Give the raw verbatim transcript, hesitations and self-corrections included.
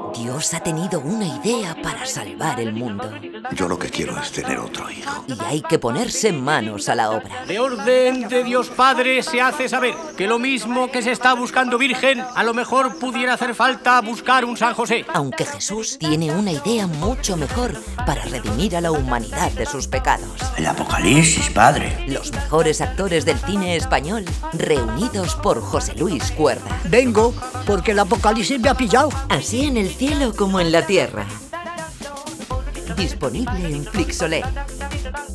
Dios ha tenido una idea para salvar el mundo. Yo lo que quiero es tener otro hijo. Y hay que ponerse manos a la obra. De orden de Dios Padre se hace saber que lo mismo que se está buscando virgen, a lo mejor pudiera hacer falta buscar un San José. Aunque Jesús tiene una idea mucho mejor para redimir a la humanidad de sus pecados. El Apocalipsis, padre. Los mejores actores del cine español reunidos por José Luis Cuerda. Vengo porque el Apocalipsis me ha pillado. Así en el cielo como en la tierra. Disponible en Flixolé.